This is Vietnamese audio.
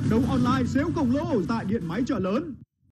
Đấu online xéo khổng lồ tại điện máy chợ lớn.